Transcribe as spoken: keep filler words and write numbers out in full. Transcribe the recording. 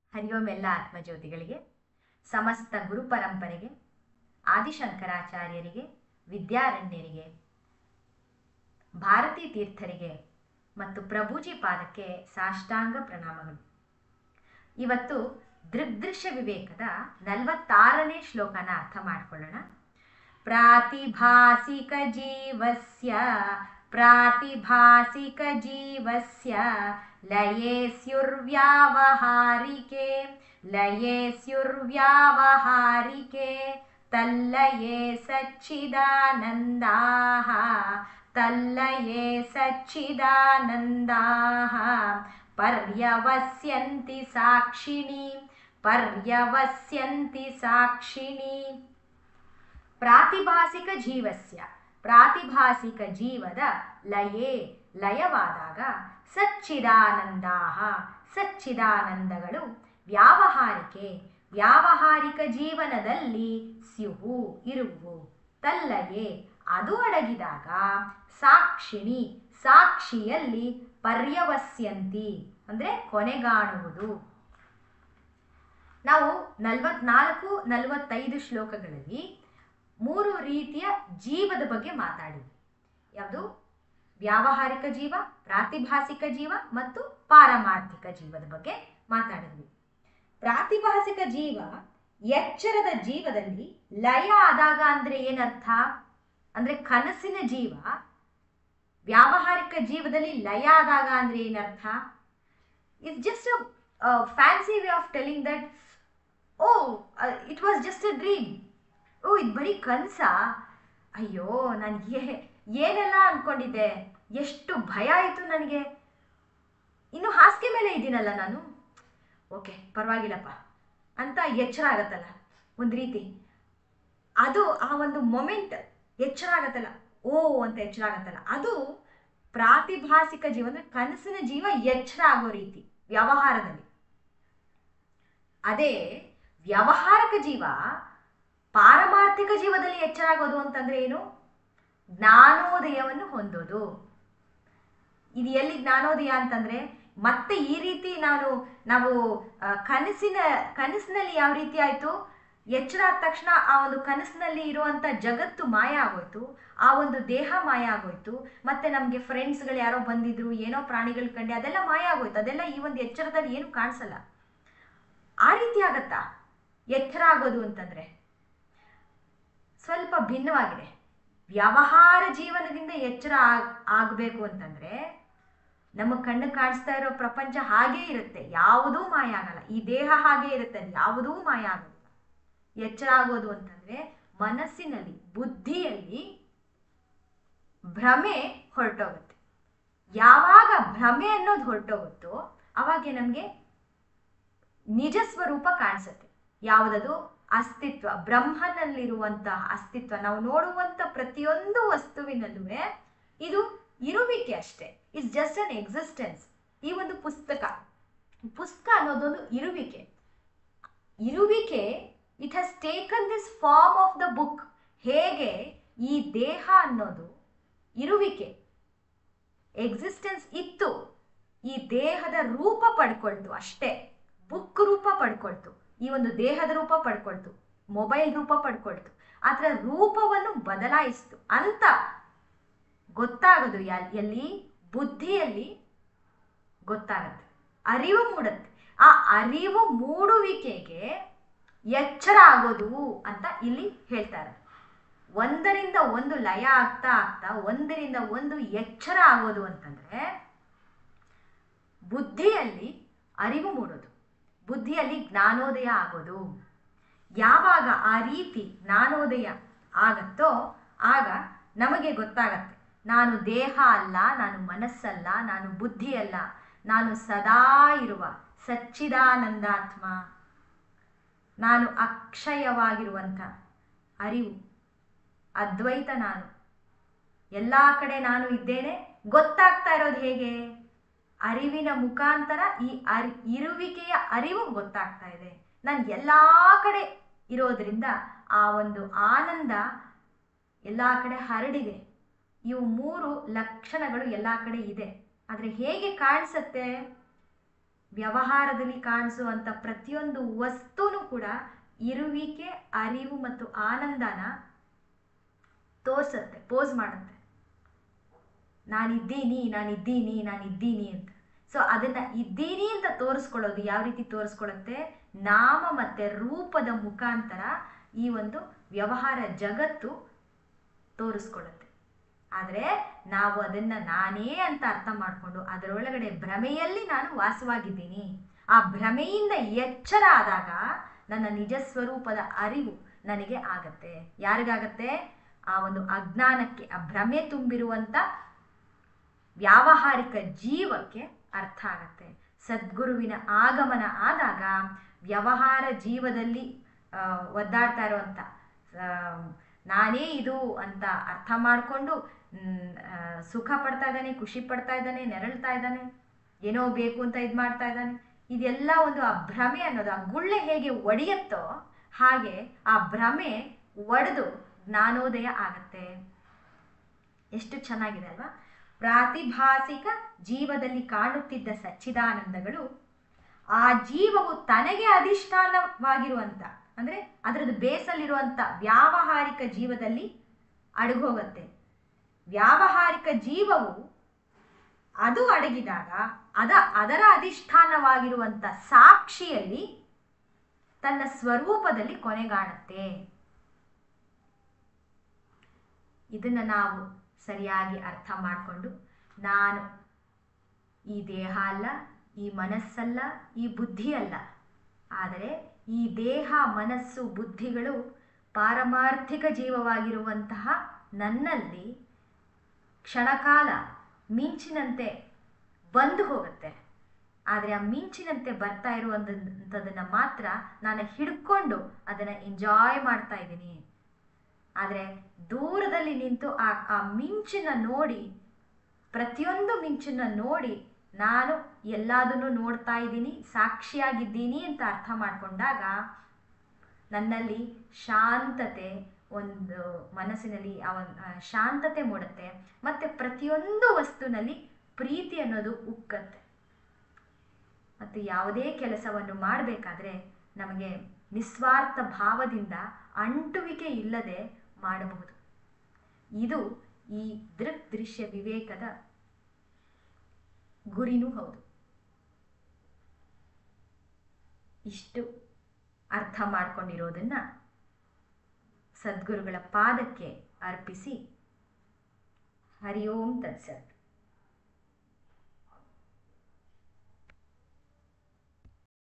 ಹರಿ ಓಂ ಎಲ್ಲ ಆತ್ಮಜ್ಯೋತಿಗಳಿಗೆ, ಸಮಸ್ತ ಗುರು ಪರಂಪರೆಗೆ, ಆದಿಶಂಕರಾಚಾರ್ಯರಿಗೆ, ವಿದ್ಯಾರಣ್ಯರಿಗೆ, ಭಾರತೀ ತೀರ್ಥರಿಗೆ ಮತ್ತು ಪ್ರಭುಜಿ ಪಾದಕ್ಕೆ ಸಾಷ್ಟಾಂಗ ಪ್ರಣಾಮಗಳು. ಇವತ್ತು ದೃಗ್ದೃಶ್ಯ ವಿವೇಕದ ನಲವತ್ತಾರನೇ ಶ್ಲೋಕನ ಅರ್ಥ ಮಾಡ್ಕೊಳ್ಳೋಣ. ಪ್ರಾತಿಭಾಸಿಕ ಜೀವಸ್ಯ ಪ್ರಾತಿಭಾಸಿಕ ಜೀವಸ್ಯ ಲಯೇ ಸ್ಯುರ್ವ್ಯಾವಹಾರಿಕೆ ಲಯೇ ಸ್ಯುರ್ವ್ಯಾವಹಾರಿಕೆ ತಲ್ಲಯೇ ಸಚ್ಚಿದಾನಂದಾಃ ತಲ್ಲಯೇ ಸಚ್ಚಿದಾನಂದಾಃ ಪರ್ಯವಸ್ಯಂತಿ ಸಾಕ್ಷಿಣಿ ಪರ್ಯವಸ್ಯಂತಿ ಸಾಕ್ಷಿಣಿ. ಪ್ರಾತಿಭಾಸಿಕ ಜೀವಸ್ಯ, ಪ್ರಾತಿಭಾಸಿಕ ಜೀವದ ಲಯೇ ಲಯವಾದಾಗ ಸಚ್ಚಿದಾನಂದಾಃ ಸಚ್ಚಿದಾನಂದಗಳು ವ್ಯಾವಹಾರಿಕೆ ವ್ಯಾವಹಾರಿಕ ಜೀವನದಲ್ಲಿ ಸ್ಯುಹು ಇರುವು ತಲ್ಲಯೇ ಅದು ಅಡಗಿದಾಗ ಸಾಕ್ಷಿಣಿ ಸಾಕ್ಷಿಯಲ್ಲಿ ಪರ್ಯವಸ್ಯಂತಿ ಅಂದರೆ ಕೊನೆಗಾಣುವುದು. ನಾವು ನಲವತ್ನಾಲ್ಕು ನಲವತ್ತೈದು ಶ್ಲೋಕಗಳಲ್ಲಿ ಮೂರು ರೀತಿಯ ಜೀವದ ಬಗ್ಗೆ ಮಾತಾಡಿದ್ವಿ. ಯಾವುದು? ವ್ಯಾವಹಾರಿಕ ಜೀವ, ಪ್ರಾತಿಭಾಸಿಕ ಜೀವ ಮತ್ತು ಪಾರಮಾರ್ಥಿಕ ಜೀವದ ಬಗ್ಗೆ ಮಾತಾಡಿದ್ವಿ. ಪ್ರಾತಿಭಾಸಿಕ ಜೀವ ಎಚ್ಚರದ ಜೀವದಲ್ಲಿ ಲಯ ಆದಾಗ ಅಂದ್ರೆ ಏನರ್ಥ ಅಂದ್ರೆ ಕನಸಿನ ಜೀವ ವ್ಯಾವಹಾರಿಕ ಜೀವದಲ್ಲಿ ಲಯ ಆದಾಗ ಅಂದ್ರೆ ಏನರ್ಥ? It's just a fancy way of telling that oh it was just a dream. ಓ ಇದು ಬರೀ ಕನಸ, ಅಯ್ಯೋ ನಾನು ಏನೆಲ್ಲ ಅನ್ಕೊಂಡಿದ್ದೆ, ಎಷ್ಟು ಭಯ ಆಯಿತು ನನಗೆ, ಇನ್ನು ಹಾಸಿಗೆ ಮೇಲೆ ಇದ್ದೀನಲ್ಲ ನಾನು, ಓಕೆ ಪರವಾಗಿಲ್ಲಪ್ಪ ಅಂತ ಎಚ್ಚರ ಆಗತ್ತಲ್ಲ ಒಂದು ರೀತಿ. ಅದು ಆ ಒಂದು ಮೊಮೆಂಟ್ ಎಚ್ಚರ ಆಗತ್ತಲ್ಲ, ಓ ಅಂತ ಎಚ್ಚರ ಆಗತ್ತಲ್ಲ, ಅದು ಪ್ರಾತಿಭಾಸಿಕ ಜೀವ ಅಂದ್ರೆ ಕನಸಿನ ಜೀವ ಎಚ್ಚರ ಆಗೋ ರೀತಿ ವ್ಯವಹಾರದಲ್ಲಿ. ಅದೇ ವ್ಯವಹಾರಿಕ ಜೀವ ಪಾರಮಾರ್ಥಿಕ ಜೀವದಲ್ಲಿ ಎಚ್ಚರ ಆಗೋದು ಅಂತಂದ್ರೆ ಏನು? ಜ್ಞಾನೋದಯವನ್ನು ಹೊಂದೋದು. ಇದು ಎಲ್ಲಿ ಜ್ಞಾನೋದಯ ಅಂತಂದ್ರೆ ಮತ್ತೆ ಈ ರೀತಿ ನಾನು ನಾವು ಕನಸಿನ ಕನಸಿನಲ್ಲಿ ಯಾವ ರೀತಿ ಆಯ್ತು, ಎಚ್ಚರ ಆದ ತಕ್ಷಣ ಆ ಒಂದು ಕನಸಿನಲ್ಲಿ ಇರುವಂತ ಜಗತ್ತು ಮಾಯ ಆಗೋಯ್ತು, ಆ ಒಂದು ದೇಹ ಮಾಯ ಆಗೋಯ್ತು, ಮತ್ತೆ ನಮ್ಗೆ ಫ್ರೆಂಡ್ಸ್ಗಳು ಯಾರೋ ಬಂದಿದ್ರು, ಏನೋ ಪ್ರಾಣಿಗಳು ಕಂಡೆ, ಅದೆಲ್ಲ ಮಾಯ ಆಗೋಯ್ತು. ಅದೆಲ್ಲ ಈ ಒಂದು ಎಚ್ಚರದಲ್ಲಿ ಏನು ಕಾಣಿಸಲ್ಲ. ಆ ರೀತಿ ಆಗತ್ತಾ ಎಚ್ಚರ ಆಗೋದು ಅಂತಂದ್ರೆ? ಸ್ವಲ್ಪ ಭಿನ್ನವಾಗಿದೆ. ವ್ಯವಹಾರ ಜೀವನದಿಂದ ಎಚ್ಚರ ಆಗ್ ಆಗಬೇಕು ಅಂತಂದ್ರೆ ನಮ್ಮ ಕಣ್ಣು ಕಾಣಿಸ್ತಾ ಇರೋ ಪ್ರಪಂಚ ಹಾಗೇ ಇರುತ್ತೆ, ಯಾವುದೂ ಮಾಯ ಆಗಲ್ಲ. ಈ ದೇಹ ಹಾಗೇ ಇರುತ್ತೆ, ಯಾವುದೂ ಮಾಯ ಆಗಲ್ಲ. ಎಚ್ಚರ ಆಗೋದು ಅಂತಂದ್ರೆ ಮನಸ್ಸಿನಲ್ಲಿ ಬುದ್ಧಿಯಲ್ಲಿ ಭ್ರಮೆ ಹೊರಟೋಗುತ್ತೆ. ಯಾವಾಗ ಭ್ರಮೆ ಅನ್ನೋದು ಹೊರಟೋಗುತ್ತೋ ಅವಾಗ ನಮ್ಗೆ ನಿಜ ಸ್ವರೂಪ ಕಾಣಿಸುತ್ತೆ. ಯಾವುದದು? ಅಸ್ತಿತ್ವ, ಬ್ರಹ್ಮನಲ್ಲಿರುವಂತಹ ಅಸ್ತಿತ್ವ. ನಾವು ನೋಡುವಂತ ಪ್ರತಿಯೊಂದು ವಸ್ತುವಿನಲ್ಲೂ ಇದು ಇರುವಿಕೆ ಅಷ್ಟೇ. It's just an existence. ಈ ಒಂದು ಪುಸ್ತಕ ಪುಸ್ತಕ ಅನ್ನೋದೊಂದು ಇರುವಿಕೆ ಇರುವಿಕೆ it has taken this form of the book. ಹೇಗೆ ಈ ದೇಹ ಅನ್ನೋದು ಇರುವಿಕೆ ಎಕ್ಸಿಸ್ಟೆನ್ಸ್ ಇತ್ತು, ಈ ದೇಹದ ರೂಪ ಪಡ್ಕೊಳ್ತು ಅಷ್ಟೇ. ಬುಕ್ ರೂಪ ಪಡ್ಕೊಳ್ತು, ಈ ಒಂದು ದೇಹದ ರೂಪ ಪಡ್ಕೊಳ್ತು, ಮೊಬೈಲ್ ರೂಪ ಪಡ್ಕೊಳ್ತು, ಅದರ ರೂಪವನ್ನು ಬದಲಾಯಿಸ್ತು ಅಂತ ಗೊತ್ತಾಗೋದು ಎಲ್ಲಿ? ಬುದ್ಧಿಯಲ್ಲಿ ಗೊತ್ತಾಗತ್ತೆ, ಅರಿವು ಮೂಡುತ್ತೆ. ಆ ಅರಿವು ಮೂಡುವಿಕೆಗೆ ಎಚ್ಚರ ಆಗೋದು ಅಂತ ಇಲ್ಲಿ ಹೇಳ್ತಾರೆ. ಒಂದರಿಂದ ಒಂದು ಲಯ ಆಗ್ತಾ ಆಗ್ತಾ ಒಂದರಿಂದ ಒಂದು ಎಚ್ಚರ ಆಗೋದು ಅಂತಂದ್ರೆ ಬುದ್ಧಿಯಲ್ಲಿ ಅರಿವು ಮೂಡೋದು, ಬುದ್ಧಿಯಲ್ಲಿ ಜ್ಞಾನೋದಯ ಆಗೋದು. ಯಾವಾಗ ಆ ರೀತಿ ಜ್ಞಾನೋದಯ ಆಗತ್ತೋ ಆಗ ನಮಗೆ ಗೊತ್ತಾಗತ್ತೆ, ನಾನು ದೇಹ ಅಲ್ಲ, ನಾನು ಮನಸ್ಸಲ್ಲ, ನಾನು ಬುದ್ಧಿ ಅಲ್ಲ, ನಾನು ಸದಾ ಇರುವ ಸಚ್ಚಿದಾನಂದಾತ್ಮ, ನಾನು ಅಕ್ಷಯವಾಗಿರುವಂಥ ಅರಿವು, ಅದ್ವೈತ. ನಾನು ಎಲ್ಲ ಕಡೆ ನಾನು ಇದ್ದೇನೆ. ಗೊತ್ತಾಗ್ತಾ ಇರೋದು ಹೇಗೆ? ಅರಿವಿನ ಮುಖಾಂತರ ಈ ಅರಿ ಇರುವಿಕೆಯ ಅರಿವು ಗೊತ್ತಾಗ್ತಾ ಇದೆ. ನಾನು ಎಲ್ಲ ಕಡೆ ಇರೋದ್ರಿಂದ ಆ ಒಂದು ಆನಂದ ಎಲ್ಲ ಕಡೆ ಹರಡಿದೆ. ಇವು ಮೂರು ಲಕ್ಷಣಗಳು ಎಲ್ಲ ಕಡೆ ಇದೆ. ಆದರೆ ಹೇಗೆ ಕಾಣಿಸುತ್ತೆ? ವ್ಯವಹಾರದಲ್ಲಿ ಕಾಣಿಸುವಂಥ ಪ್ರತಿಯೊಂದು ವಸ್ತುನೂ ಕೂಡ ಇರುವಿಕೆ, ಅರಿವು ಮತ್ತು ಆನಂದನ ತೋರಿಸುತ್ತೆ, ಪೋಸ್ ಮಾಡುತ್ತೆ. ನಾನಿದ್ದೀನಿ ನಾನಿದ್ದೀನಿ ನಾನಿದ್ದೀನಿ ಅಂತ. ಸೊ ಅದನ್ನ ಇದ್ದೀನಿ ಅಂತ ತೋರಿಸ್ಕೊಳ್ಳೋದು ಯಾವ ರೀತಿ ತೋರಿಸ್ಕೊಳ್ಳುತ್ತೆ? ನಾಮ ಮತ್ತೆ ರೂಪದ ಮುಖಾಂತರ ಈ ಒಂದು ವ್ಯವಹಾರ ಜಗತ್ತು ತೋರಿಸ್ಕೊಳ್ಳುತ್ತೆ. ಆದರೆ ನಾವು ಅದನ್ನ ನಾನೇ ಅಂತ ಅರ್ಥ ಮಾಡಿಕೊಂಡು ಅದರೊಳಗಡೆ ಭ್ರಮೆಯಲ್ಲಿ ನಾನು ವಾಸವಾಗಿದ್ದೀನಿ. ಆ ಭ್ರಮೆಯಿಂದ ಎಚ್ಚರ ಆದಾಗ ನನ್ನ ನಿಜ ಸ್ವರೂಪದ ಅರಿವು ನನಗೆ ಆಗತ್ತೆ. ಯಾರಿಗಾಗತ್ತೆ? ಆ ಒಂದು ಅಜ್ಞಾನಕ್ಕೆ, ಆ ಭ್ರಮೆ ತುಂಬಿರುವಂಥ ವ್ಯಾವಹಾರಿಕ ಜೀವಕ್ಕೆ ಅರ್ಥ ಆಗತ್ತೆ. ಸದ್ಗುರುವಿನ ಆಗಮನ ಆದಾಗ ವ್ಯವಹಾರ ಜೀವದಲ್ಲಿ ಒದ್ದಾಡ್ತಾ ಇರುವಂಥ ನಾನೇ ಇದು ಅಂತ ಅರ್ಥ ಮಾಡಿಕೊಂಡು ಸುಖ ಪಡ್ತಾ ಇದ್ದಾನೆ, ಖುಷಿ ಪಡ್ತಾ ಇದ್ದಾನೆ, ನೆರಳ್ತಾ ಇದ್ದಾನೆ, ಏನೋ ಬೇಕು ಅಂತ ಇದು ಮಾಡ್ತಾ ಇದ್ದಾನೆ. ಇದೆಲ್ಲ ಒಂದು ಆ ಭ್ರಮೆ ಅನ್ನೋದು, ಆ ಗುಳ್ಳೆ ಹೇಗೆ ಒಡೆಯುತ್ತೋ ಹಾಗೆ ಆ ಭ್ರಮೆ ಒಡೆದು ಜ್ಞಾನೋದಯ ಆಗತ್ತೆ. ಎಷ್ಟು ಚೆನ್ನಾಗಿದೆ ಅಲ್ವಾ? ಪ್ರಾತಿಭಾಸಿಕ ಜೀವದಲ್ಲಿ ಕಾಣುತ್ತಿದ್ದ ಸಚ್ಚಿದಾನಂದಗಳು ಆ ಜೀವವು ತನಗೆ ಅಧಿಷ್ಠಾನವಾಗಿರುವಂಥ, ಅಂದರೆ ಅದರದ್ದು ಬೇಸಲ್ಲಿರುವಂಥ ವ್ಯಾವಹಾರಿಕ ಜೀವದಲ್ಲಿ ಅಡಗೋಗತ್ತೆ. ವ್ಯಾವಹಾರಿಕ ಜೀವವು ಅದು ಅಡಗಿದಾಗ ಅದ ಅದರ ಅಧಿಷ್ಠಾನವಾಗಿರುವಂಥ ಸಾಕ್ಷಿಯಲ್ಲಿ ತನ್ನ ಸ್ವರೂಪದಲ್ಲಿ ಕೊನೆಗಾಣುತ್ತೆ. ಇದನ್ನು ನಾವು ಸರಿಯಾಗಿ ಅರ್ಥ ಮಾಡಿಕೊಂಡು ನಾನು ಈ ದೇಹ ಅಲ್ಲ, ಈ ಮನಸ್ಸಲ್ಲ, ಈ ಬುದ್ಧಿ ಅಲ್ಲ, ಆದರೆ ಈ ದೇಹ ಮನಸ್ಸು ಬುದ್ಧಿಗಳು ಪಾರಮಾರ್ಥಿಕ ಜೀವವಾಗಿರುವಂತಹ ನನ್ನಲ್ಲಿ ಕ್ಷಣಕಾಲ ಮಿಂಚಿನಂತೆ ಬಂದು ಹೋಗುತ್ತೆ. ಆದರೆ ಆ ಮಿಂಚಿನಂತೆ ಬರ್ತಾ ಇರುವಂಥದ್ದನ್ನು ಮಾತ್ರ ನಾನು ಹಿಡ್ಕೊಂಡು ಅದನ್ನು ಎಂಜಾಯ್ ಮಾಡ್ತಾ ಇದ್ದೀನಿ. ಆದರೆ ದೂರದಲ್ಲಿ ನಿಂತು ಆ ಆ ಮಿಂಚನ್ನ ನೋಡಿ, ಪ್ರತಿಯೊಂದು ಮಿಂಚನ್ನ ನೋಡಿ ನಾನು ಎಲ್ಲದನ್ನು ನೋಡ್ತಾ ಇದ್ದೀನಿ, ಸಾಕ್ಷಿಯಾಗಿದ್ದೀನಿ ಅಂತ ಅರ್ಥ ಮಾಡಿಕೊಂಡಾಗ ನನ್ನಲ್ಲಿ ಶಾಂತತೆ, ಒಂದು ಮನಸ್ಸಿನಲ್ಲಿ ಆ ಶಾಂತತೆ ಮೂಡುತ್ತೆ. ಮತ್ತು ಪ್ರತಿಯೊಂದು ವಸ್ತುನಲ್ಲಿ ಪ್ರೀತಿ ಅನ್ನೋದು ಉಕ್ಕತ್ತೆ. ಮತ್ತು ಯಾವುದೇ ಕೆಲಸವನ್ನು ಮಾಡಬೇಕಾದ್ರೆ ನಮಗೆ ನಿಸ್ವಾರ್ಥ ಭಾವದಿಂದ ಅಂಟುವಿಕೆ ಇಲ್ಲದೆ ಮಾಡಬಹುದು. ಇದು ಈ ದೃಕ್ ದೃಶ್ಯ ವಿವೇಕದ ಗುರಿನೂ ಹೌದು. ಇಷ್ಟು ಅರ್ಥ ಮಾಡ್ಕೊಂಡಿರೋದನ್ನ ಸದ್ಗುರುಗಳ ಪಾದಕ್ಕೆ ಅರ್ಪಿಸಿ ಹರಿ ಓಂ ತತ್ಸತ್.